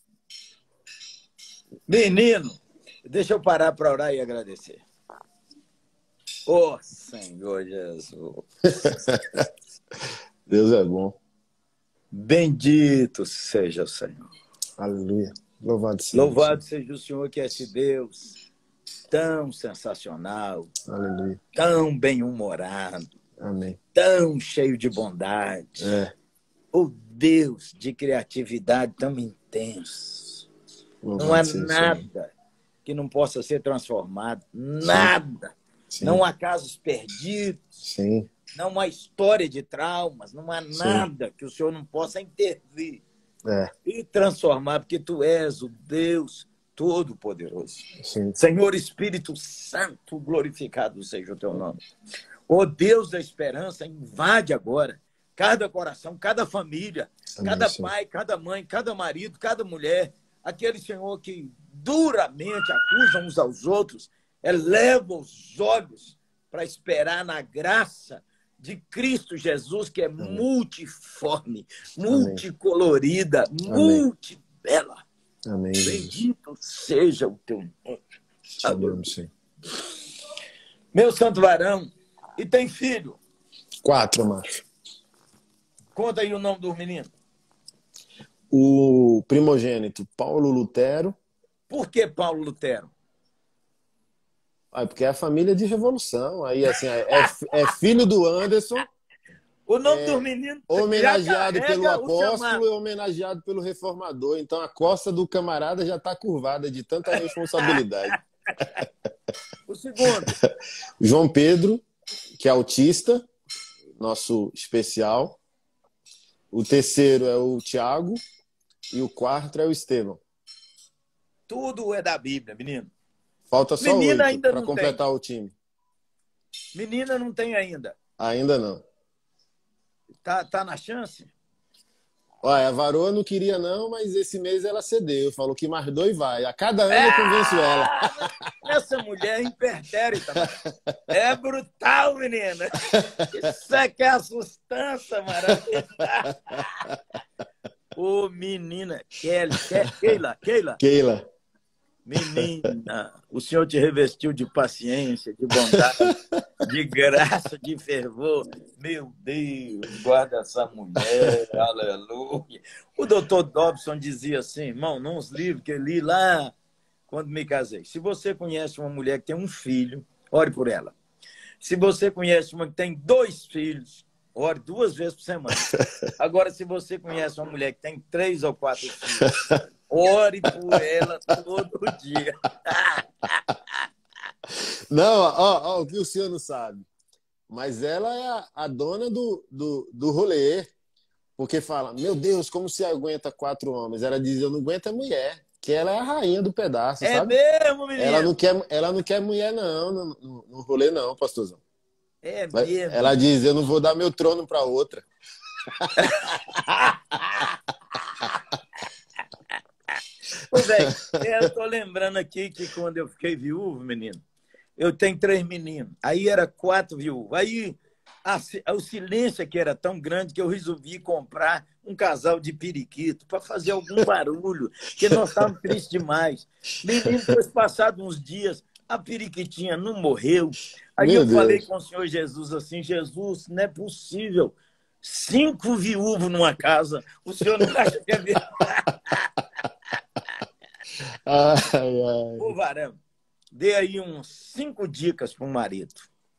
Menino, deixa eu parar para orar e agradecer. Ô, oh, Senhor Jesus. Deus é bom. Bendito seja o Senhor. Aleluia. Louvado seja, Louvado seja o Senhor, que é esse Deus tão sensacional, aleluia, tão bem-humorado, amém, tão cheio de bondade. É. O Deus de criatividade tão intenso. Louvado Não há seja o Senhor. nada que não possa ser transformado. Nada. Sim. Não há casos perdidos. Sim. Não há história de traumas. Não há nada Sim. que o Senhor não possa intervir é. e transformar, porque tu és o Deus Todo-Poderoso. Sim. Senhor Espírito Santo, glorificado seja o teu nome. Ó Deus da esperança, invade agora cada coração, cada família, Amém, cada Senhor. Pai, cada mãe, cada marido, cada mulher, aquele, Senhor, que duramente acusam uns aos outros, eleva os olhos para esperar na graça de Cristo Jesus, que é Amém. Multiforme, Amém. Multicolorida, Amém. Multibela. Amém. Bendito seja o teu nome. Amém. Sim. Meu santo varão, e tem filho? Quatro, macho. Conta aí o nome do menino. O primogênito, Paulo Lutero. Por que Paulo Lutero? Ah, porque é a família de revolução. Aí, assim, é, é filho do Anderson. O nome é, do menino homenageado pelo apóstolo e homenageado pelo reformador. Então, a costa do camarada já está curvada de tanta responsabilidade. O segundo? João Pedro, que é autista, nosso especial. O terceiro é o Tiago. E o quarto é o Estevão. Tudo é da Bíblia, menino. Falta só Menina oito para completar tem. O time. Menina não tem ainda. Ainda não. Tá, tá na chance? Olha, a varoa não queria não, mas esse mês ela cedeu. Falou que mais dois vai. A cada ano eu convenço ela. Essa mulher é impertérrita. É brutal, menina. Isso é que é a sustância, maravilhosa. Ô, menina. Kelly, Keila, Keila. Keila. Menina, o Senhor te revestiu de paciência, de bondade, de graça, de fervor. Meu Deus, guarda essa mulher, aleluia. O doutor Dobson dizia assim, irmão, nos livros que eu li lá quando me casei. Se você conhece uma mulher que tem um filho, ore por ela. Se você conhece uma que tem dois filhos, ore duas vezes por semana. Agora, se você conhece uma mulher que tem três ou quatro filhos, ore por ela todo dia. Não, ó, ó, o que o senhor não sabe. Mas ela é a, a dona do, do, do rolê. Porque fala, meu Deus, como se aguenta quatro homens? Ela diz, eu não aguento a mulher. Que ela é a rainha do pedaço, é sabe? É mesmo, menino? Ela não quer, ela não quer mulher, não, no, no, no rolê, não, pastorzão. É mesmo? Ela diz, eu não vou dar meu trono para outra. Ô, velho, eu tô lembrando aqui que quando eu fiquei viúvo, menino, eu tenho três meninos. Aí era quatro viúvos. Aí a, o silêncio aqui era tão grande que eu resolvi comprar um casal de periquito para fazer algum barulho, porque nós estávamos tristes demais. Menino, depois passados uns dias, a periquitinha não morreu. Aí Meu eu Deus. falei com o Senhor Jesus assim, Jesus, não é possível. Cinco viúvos numa casa. O senhor não acha que é verdade? Ai, ai. Ô, varão, dê aí uns cinco dicas para o marido.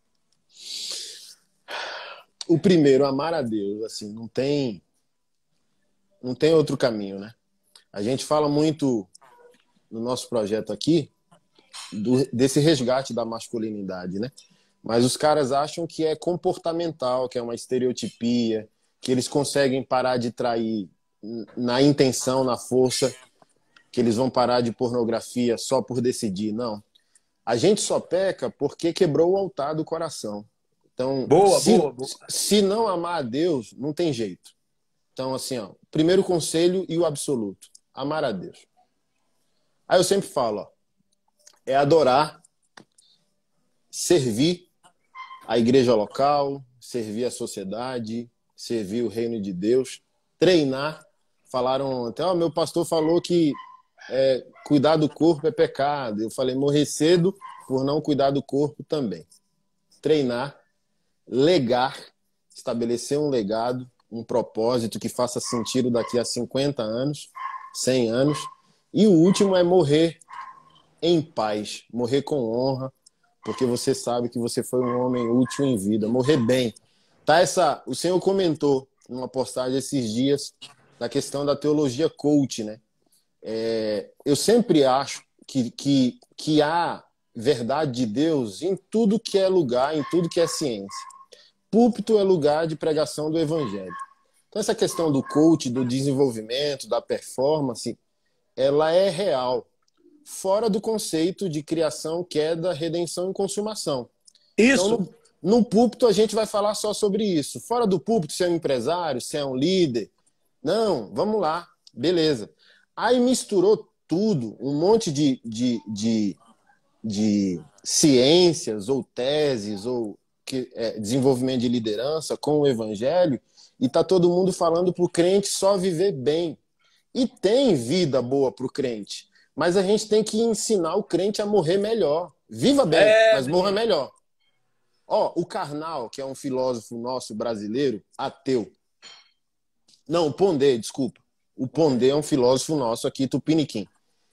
O primeiro, amar a Deus. Assim, não tem, não tem outro caminho, né? A gente fala muito no nosso projeto aqui do, desse resgate da masculinidade, né? Mas os caras acham que é comportamental, que é uma estereotipia, que eles conseguem parar de trair na intenção, na força, que eles vão parar de pornografia só por decidir. Não. A gente só peca porque quebrou o altar do coração. Então, boa, se, boa, boa. se não amar a Deus, não tem jeito. Então, assim, ó, primeiro conselho e o absoluto. Amar a Deus. Aí eu sempre falo, ó, é adorar, servir a igreja local, servir a sociedade, servir o reino de Deus, treinar. Falaram até, ó, meu pastor falou que é, cuidar do corpo é pecado. Eu falei, morrer cedo por não cuidar do corpo também. Treinar, legar, estabelecer um legado, um propósito que faça sentido daqui a cinquenta anos, cem anos. E o último é morrer em paz, morrer com honra, porque você sabe que você foi um homem útil em vida. Morrer bem. Tá essa, o Senhor comentou numa postagem esses dias da questão da teologia coach, né? É, eu sempre acho que, que, que há verdade de Deus em tudo que é lugar, em tudo que é ciência. Púlpito é lugar de pregação do evangelho. Então essa questão do coach, do desenvolvimento, da performance, ela é real, fora do conceito de criação, queda, redenção e consumação. Isso. Então, no, no púlpito a gente vai falar só sobre isso. Fora do púlpito, se é um empresário, se é um líder. Não, vamos lá, beleza. Aí misturou tudo, um monte de, de, de, de ciências ou teses ou que, é, desenvolvimento de liderança com o evangelho, e tá todo mundo falando para o crente só viver bem. E tem vida boa para o crente, mas a gente tem que ensinar o crente a morrer melhor. Viva bem, é, mas morra melhor. Ó, o Karnal, que é um filósofo nosso brasileiro, ateu. Não, o Pondé, desculpa. O Pondé é um filósofo nosso aqui, tupiniquim.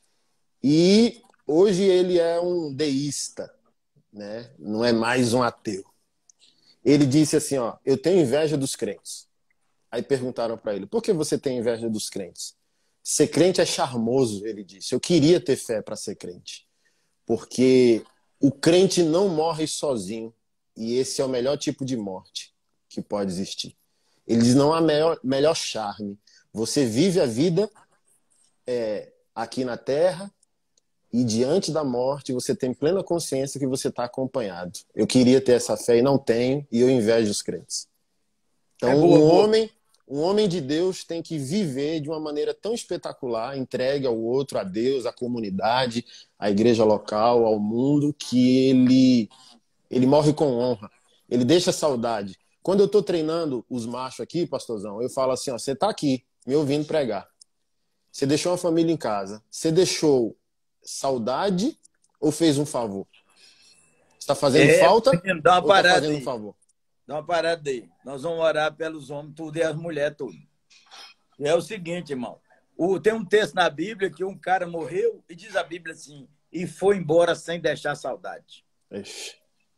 E hoje ele é um deísta, né? Não é mais um ateu. Ele disse assim, ó, eu tenho inveja dos crentes. Aí perguntaram para ele, por que você tem inveja dos crentes? Ser crente é charmoso, ele disse. Eu queria ter fé para ser crente. Porque o crente não morre sozinho. E esse é o melhor tipo de morte que pode existir. Ele diz, não há melhor, melhor charme. Você vive a vida é, aqui na Terra e diante da morte você tem plena consciência que você está acompanhado. Eu queria ter essa fé e não tenho, e eu invejo os crentes. Então, é boa, um, boa. Homem, um homem de Deus tem que viver de uma maneira tão espetacular, entregue ao outro, a Deus, à comunidade, à igreja local, ao mundo, que ele, ele morre com honra. Ele deixa saudade. Quando eu estou treinando os machos aqui, pastorzão, eu falo assim, ó, você está aqui, me ouvindo pregar. Você deixou uma família em casa. Você deixou saudade ou fez um favor? Você está fazendo é, falta menino, dá uma ou parada está fazendo aí. um favor? Dá uma parada aí. Nós vamos orar pelos homens, tudo, e as mulheres, tudo. E é o seguinte, irmão. O, tem um texto na Bíblia que um cara morreu e diz a Bíblia assim, e foi embora sem deixar saudade. Ixi.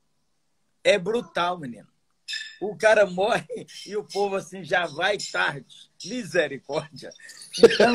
É brutal, menino. O cara morre e o povo assim já vai tarde. Misericórdia. Então...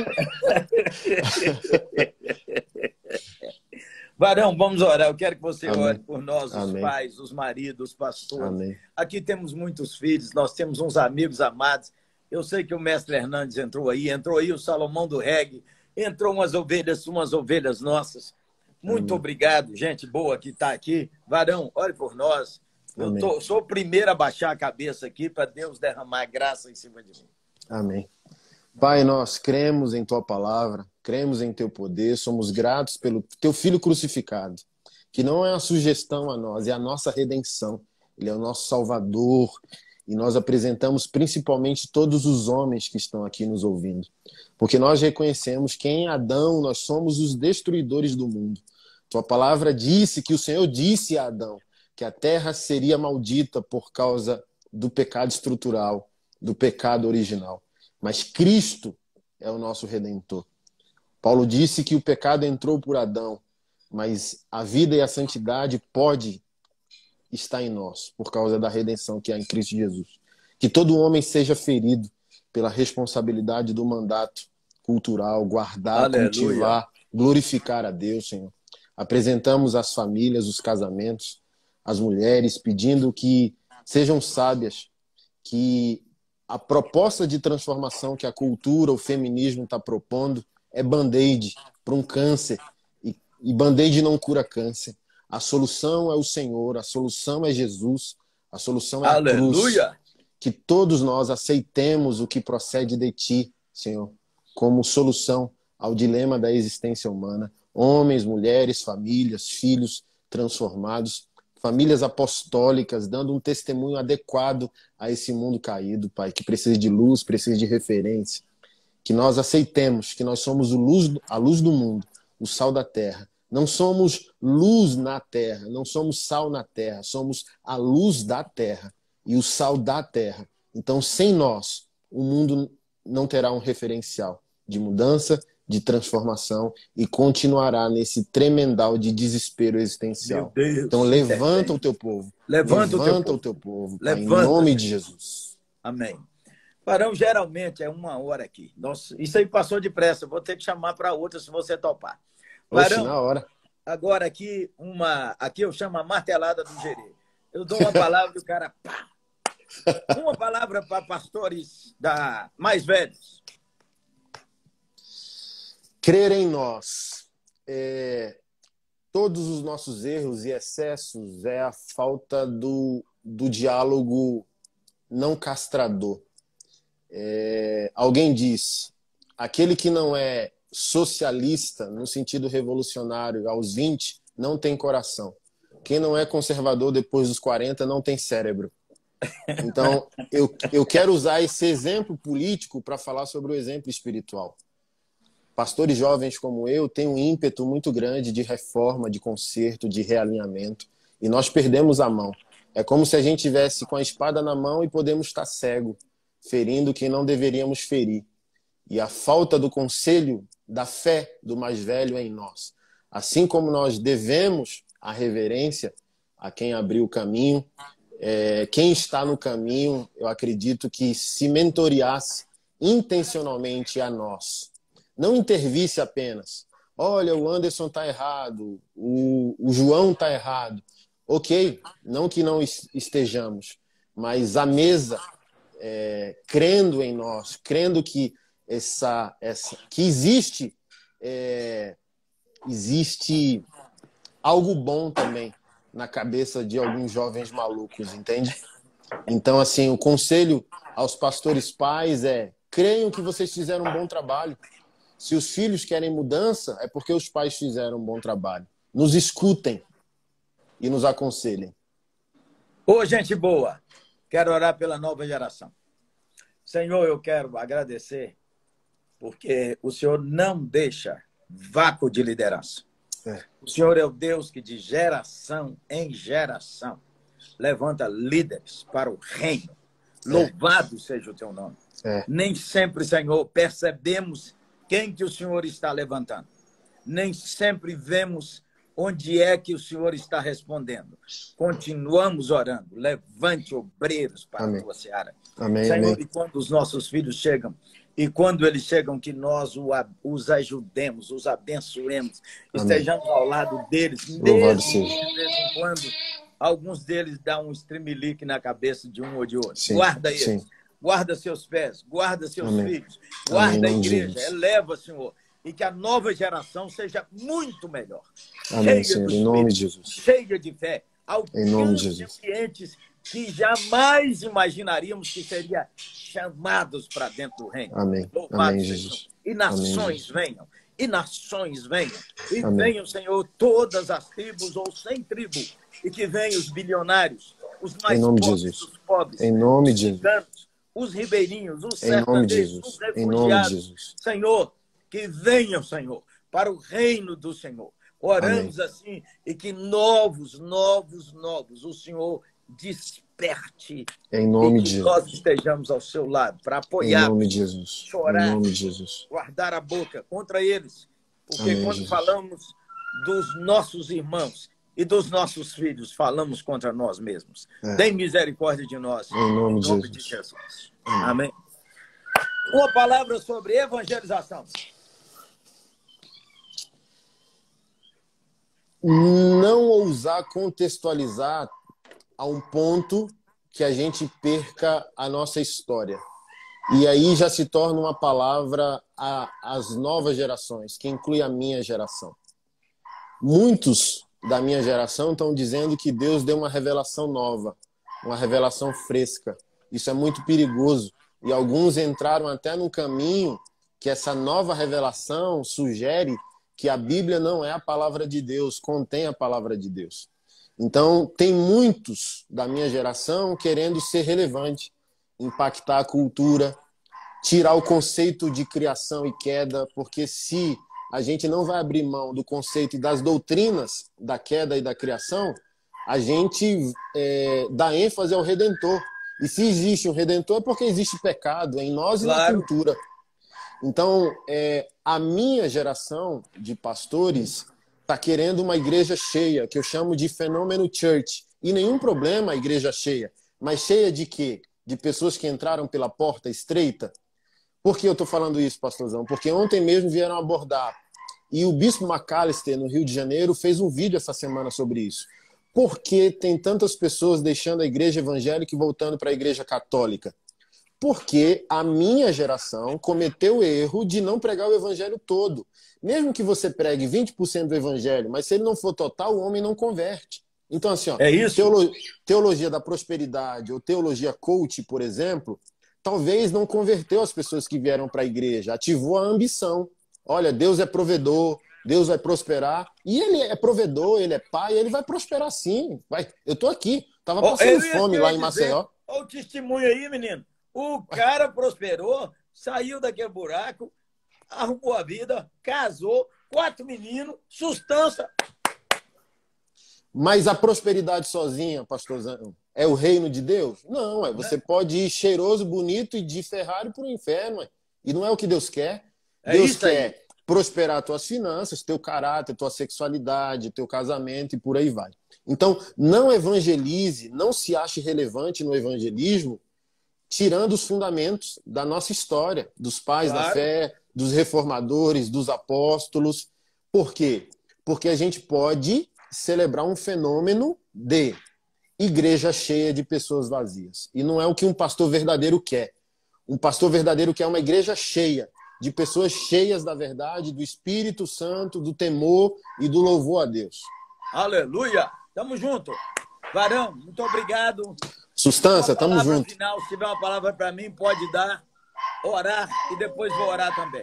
Varão, vamos orar. Eu quero que você Amém. Ore por nós, os Amém. Pais, os maridos, os pastores. Amém. Aqui temos muitos filhos, nós temos uns amigos amados. Eu sei que o mestre Hernandes entrou aí, entrou aí o Salomão do Reggae, entrou umas ovelhas, umas ovelhas nossas. Muito Amém. Obrigado, gente boa que está aqui. Varão, ore por nós. Eu tô, sou o primeiro a baixar a cabeça aqui para Deus derramar graça em cima de mim. Amém. Pai, nós cremos em Tua palavra, cremos em Teu poder, somos gratos pelo Teu Filho crucificado, que não é uma sugestão a nós, é a nossa redenção. Ele é o nosso Salvador e nós apresentamos principalmente todos os homens que estão aqui nos ouvindo, porque nós reconhecemos que em Adão nós somos os destruidores do mundo. Tua palavra disse que o Senhor disse a Adão que a terra seria maldita por causa do pecado estrutural, do pecado original. Mas Cristo é o nosso Redentor. Paulo disse que o pecado entrou por Adão, mas a vida e a santidade pode estar em nós, por causa da redenção que há em Cristo Jesus. Que todo homem seja ferido pela responsabilidade do mandato cultural, guardar, Aleluia. Cultivar, glorificar a Deus, Senhor. Apresentamos as famílias, os casamentos, as mulheres, pedindo que sejam sábias, que a proposta de transformação que a cultura, o feminismo está propondo é band-aid para um câncer, e, e band-aid não cura câncer. A solução é o Senhor, a solução é Jesus, a solução é Aleluia. A cruz. Que todos nós aceitemos o que procede de Ti, Senhor, como solução ao dilema da existência humana. Homens, mulheres, famílias, filhos transformados, famílias apostólicas, dando um testemunho adequado a esse mundo caído, Pai, que precisa de luz, precisa de referência. Que nós aceitemos que nós somos o luz, a luz do mundo, o sal da terra. Não somos luz na terra, não somos sal na terra, somos a luz da terra e o sal da terra. Então, sem nós, o mundo não terá um referencial de mudança, de transformação e continuará nesse tremendal de desespero existencial. Deus, então levanta é o teu povo. Levanta, levanta o teu povo, o teu povo levanta. Em nome de Jesus. Amém. Varão, geralmente é uma hora aqui. Nossa, isso aí passou depressa. Vou ter que chamar para outra se você topar. Oxe, Varão, na hora. agora aqui, uma, aqui eu chamo a martelada do gerê. Eu dou uma palavra e o cara... Pá! Uma palavra para pastores da, mais velhos. Crer em nós. É, todos os nossos erros e excessos é a falta do, do diálogo não castrador. É, alguém disse, aquele que não é socialista, no sentido revolucionário, aos vinte, não tem coração. Quem não é conservador depois dos quarenta não tem cérebro. Então, eu, eu quero usar esse exemplo político para falar sobre o exemplo espiritual. Pastores jovens como eu têm um ímpeto muito grande de reforma, de conserto, de realinhamento, e nós perdemos a mão. É como se a gente tivesse com a espada na mão e podemos estar cego, ferindo quem não deveríamos ferir. E a falta do conselho, da fé do mais velho é em nós. Assim como nós devemos a reverência a quem abriu o caminho, é, quem está no caminho, eu acredito que se mentoreasse intencionalmente a nós. Não intervisse apenas. Olha, o Anderson está errado, o, o João está errado. Ok, não que não estejamos, mas a mesa, é, crendo em nós, crendo que, essa, essa, que existe, é, existe algo bom também na cabeça de alguns jovens malucos, entende? Então, assim, o conselho aos pastores pais é: creiam que vocês fizeram um bom trabalho. Se os filhos querem mudança, é porque os pais fizeram um bom trabalho. Nos escutem e nos aconselhem. Ô, gente boa, quero orar pela nova geração. Senhor, eu quero agradecer porque o Senhor não deixa vácuo de liderança. É. O Senhor é o Deus que de geração em geração levanta líderes para o reino. É. Louvado seja o teu nome. É. Nem sempre, Senhor, percebemos quem que o Senhor está levantando. Nem sempre vemos onde é que o Senhor está respondendo. Continuamos orando. Levante obreiros para amém. A tua seara. Amém, Senhor, amém. E quando os nossos filhos chegam, e quando eles chegam, que nós os ajudemos, os abençoemos, amém. Estejamos ao lado deles, louvado mesmo seja. De vez em quando alguns deles dão um streamlick na cabeça de um ou de outro. Sim, guarda eles. Sim. Guarda seus pés, guarda seus amém. Filhos, guarda amém, a igreja, Jesus. Eleva, Senhor, e que a nova geração seja muito melhor. Amém, cheia Senhor, do em nome Espírito, de Jesus. cheia de fé, Em nome de Jesus. Ambientes que jamais imaginaríamos que seriam chamados para dentro do reino. Amém, Louvado amém, seja. Jesus. E nações amém, Jesus. venham, e nações venham, e amém. venham, Senhor, todas as tribos ou sem tribo, e que venham os bilionários, os mais em nome pobres, de Jesus. os pobres, em nome os de Jesus. ciganos, os ribeirinhos, os em nome de sertanejos, Jesus. os refugiados. Em nome de Jesus. Senhor, que venham, Senhor, para o reino do Senhor. Oramos amém. Assim, e que novos, novos, novos, o Senhor desperte. Em nome e que de nós Jesus. Estejamos ao seu lado para apoiar, em nome de Jesus. chorar, em nome de Jesus. guardar a boca contra eles. Porque amém, quando Jesus. Falamos dos nossos irmãos e dos nossos filhos, falamos contra nós mesmos. É. Tem misericórdia de nós. Em nome, em nome de Jesus. De Jesus. Amém. Amém. Uma palavra sobre evangelização. Não ousar contextualizar a um ponto que a gente perca a nossa história. E aí já se torna uma palavra às novas gerações, que inclui a minha geração. Muitos da minha geração estão dizendo que Deus deu uma revelação nova, uma revelação fresca. Isso é muito perigoso. E alguns entraram até num caminho que essa nova revelação sugere que a Bíblia não é a palavra de Deus, contém a palavra de Deus. Então, tem muitos da minha geração querendo ser relevante, impactar a cultura, tirar o conceito de criação e queda, porque se a gente não vai abrir mão do conceito e das doutrinas da queda e da criação, a gente é, dá ênfase ao Redentor. E se existe um Redentor é porque existe pecado em nós e claro. Na cultura. Então, é, a minha geração de pastores está querendo uma igreja cheia, que eu chamo de fenômeno church. E nenhum problema a igreja cheia. Mas cheia de quê? de pessoas que entraram pela porta estreita. Por que eu estou falando isso, pastorzão? Porque ontem mesmo vieram abordar. E o Bispo McAllister, no Rio de Janeiro, fez um vídeo essa semana sobre isso. Por que tem tantas pessoas deixando a igreja evangélica e voltando para a igreja católica? Porque a minha geração cometeu o erro de não pregar o evangelho todo. Mesmo que você pregue vinte por cento do evangelho, mas se ele não for total, o homem não converte. Então, assim, ó, É isso? teolo- teologia da prosperidade ou teologia coach, por exemplo, talvez não converteu as pessoas que vieram para a igreja, ativou a ambição. Olha, Deus é provedor, Deus vai prosperar. E ele é provedor, ele é pai, ele vai prosperar sim. Vai. Eu estou aqui, estava Oh, passando eu ia fome te lá em dizer, Maceió. olha o testemunho aí, menino. O cara prosperou, saiu daquele buraco, arrumou a vida, casou, quatro meninos, sustância. Mas a prosperidade sozinha, pastorzão, é o reino de Deus? Não, é. Você pode ir cheiroso, bonito e de Ferrari para o inferno. É. E não é o que Deus quer. É Deus isso aí. quer prosperar tuas finanças, teu caráter, tua sexualidade, teu casamento e por aí vai. Então, não evangelize, não se ache relevante no evangelismo, tirando os fundamentos da nossa história, dos pais da Claro. fé, dos reformadores, dos apóstolos. Por quê? Porque a gente pode celebrar um fenômeno de igreja cheia de pessoas vazias. E não é o que um pastor verdadeiro quer. Um pastor verdadeiro quer uma igreja cheia, de pessoas cheias da verdade, do Espírito Santo, do temor e do louvor a Deus. Aleluia! Tamo junto. Varão, muito obrigado. Sustância, Uma tamo palavra junto. final, se tiver uma palavra para mim, pode dar, orar e depois vou orar também.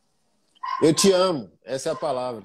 Eu te amo, essa é a palavra.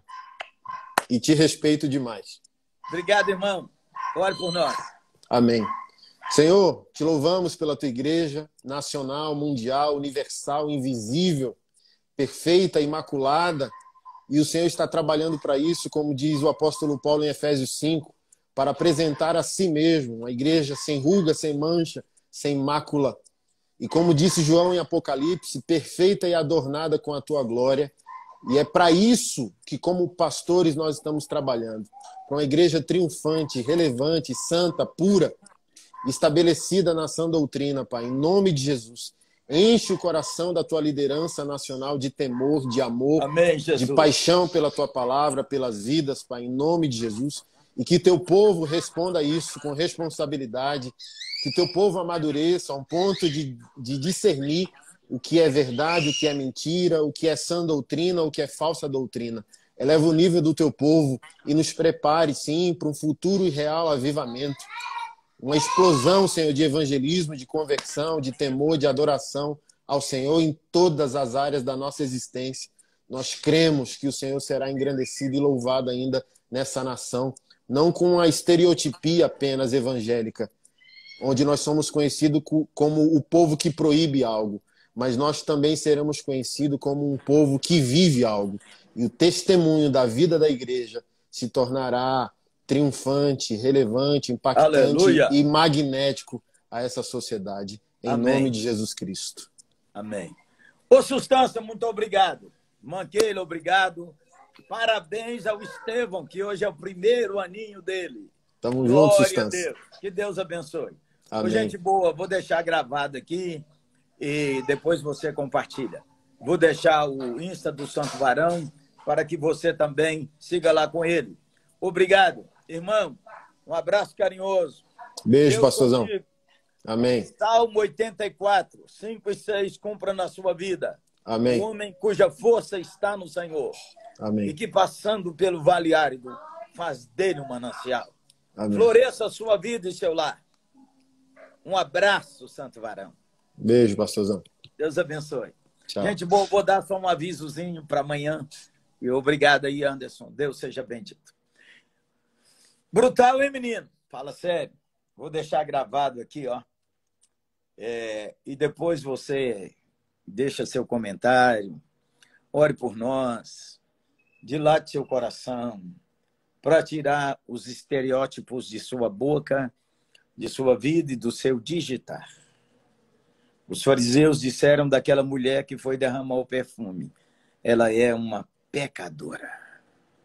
E te respeito demais. Obrigado, irmão. Ore por nós. Amém. Senhor, te louvamos pela tua igreja nacional, mundial, universal, invisível, perfeita, imaculada. E o Senhor está trabalhando para isso, como diz o apóstolo Paulo em Efésios cinco, para apresentar a si mesmo uma igreja sem ruga, sem mancha, sem mácula. E como disse João em Apocalipse, perfeita e adornada com a tua glória. E é para isso que, como pastores, nós estamos trabalhando. Para uma igreja triunfante, relevante, santa, pura, estabelecida na sã doutrina, Pai, em nome de Jesus. Enche o coração da tua liderança nacional de temor, de amor, Amém, Jesus. de paixão pela tua palavra, pelas vidas, Pai, em nome de Jesus. E que teu povo responda a isso com responsabilidade, que teu povo amadureça a um ponto de, de discernir o que é verdade, o que é mentira, o que é sã doutrina, o que é falsa doutrina. Eleva o nível do teu povo e nos prepare, sim, para um futuro e real avivamento. Uma explosão, Senhor, de evangelismo, de conversão, de temor, de adoração ao Senhor em todas as áreas da nossa existência. Nós cremos que o Senhor será engrandecido e louvado ainda nessa nação, não com a estereotipia apenas evangélica, onde nós somos conhecidos como o povo que proíbe algo, mas nós também seremos conhecidos como um povo que vive algo. E o testemunho da vida da igreja se tornará triunfante, relevante, impactante Aleluia. e magnético a essa sociedade. Em Amém. nome de Jesus Cristo. Amém. Ô, Sustância, muito obrigado. Manqueira, obrigado. Parabéns ao Estevão, que hoje é o primeiro aninho dele. Tamo junto, Glória a Sustância. Deus. Que Deus abençoe. Ô, Amém. gente boa, vou deixar gravado aqui e depois você compartilha. Vou deixar o Insta do Santo Varão para que você também siga lá com ele. Obrigado, irmão. Um abraço carinhoso. Beijo, Deus pastorzão. contigo. Amém. Salmo oitenta e quatro, cinco e seis, cumpra na sua vida. Amém. O homem cuja força está no Senhor. Amém. E que passando pelo vale árido, faz dele um manancial. Amém. Floresça a sua vida e seu lar. Um abraço, Santo Varão. Beijo, pastorzão. Deus abençoe. Tchau. Gente, vou, vou dar só um avisozinho para amanhã. E obrigado aí, Anderson. Deus seja bendito. Brutal, hein, menino? Fala sério. Vou deixar gravado aqui, ó. É, e depois você deixa seu comentário. Ore por nós. Dilate seu coração para tirar os estereótipos de sua boca, de sua vida e do seu digitar. Os fariseus disseram daquela mulher que foi derramar o perfume: ela é uma pecadora.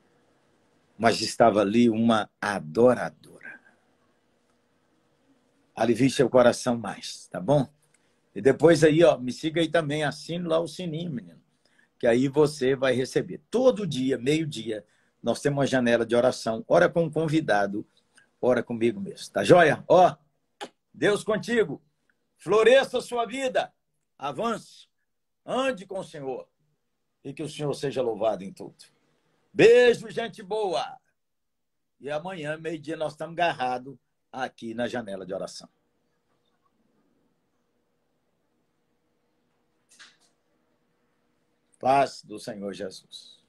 Mas estava ali uma adoradora. alivie seu coração mais, tá bom? E depois aí, ó, me siga aí também, assine lá o sininho, menino, que aí você vai receber. Todo dia, meio-dia, nós temos uma janela de oração. Ora com o convidado, ora comigo mesmo, tá joia? Ó, Deus contigo, floresça a sua vida, avance, ande com o Senhor e que o Senhor seja louvado em tudo. Beijo, gente boa! E amanhã, meio-dia, nós estamos agarrados aqui na janela de oração. Paz do Senhor Jesus.